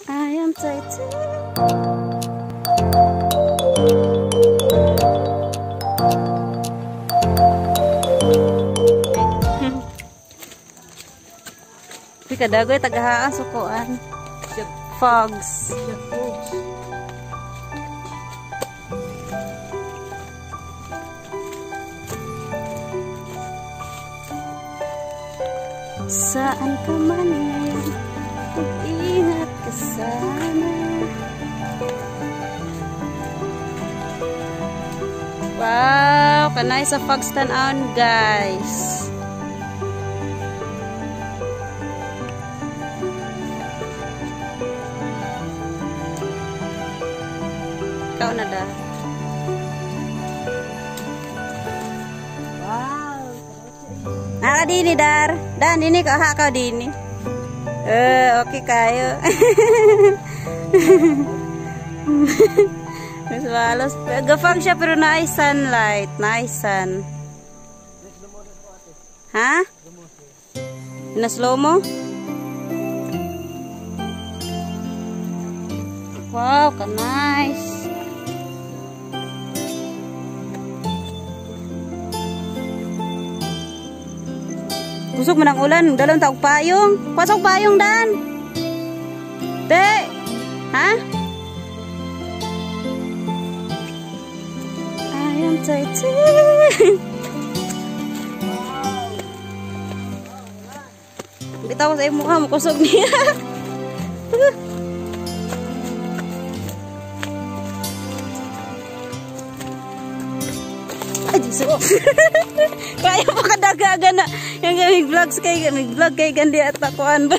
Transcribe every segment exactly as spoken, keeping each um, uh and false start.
I am Titan. Pika dagoy tagahaan sukuan. Fogs. Saan ka man, mag-ingat ka sana. Wow, kanay sa fogs tan-aon, guys. Ikaw na da. Wow. Naka dini, Dar. Dan, dini ka ha ka dini. Eh, okay kayo. Mas malos. Gafang siya pero nice sunlight. Nice sun. Ha? Na-slow mo? Wow, ka nice. Kusog man ang ulan, dalawang taog payong. Pasok payong, Dan. Te. Ha? I am Titan. Bitaw ko sa iyong mukha mo, kusog niya. Ay, Jesus. Kaya mo kadagaga na. Yung gamig vlogs kay, gamig vlog kay gandi at takuan ba?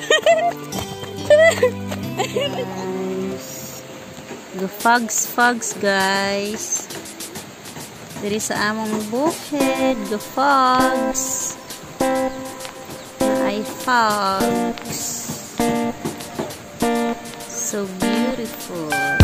The fogs, fogs, guys. Diri sa among bukid, the fogs. Ay, fogs. So beautiful.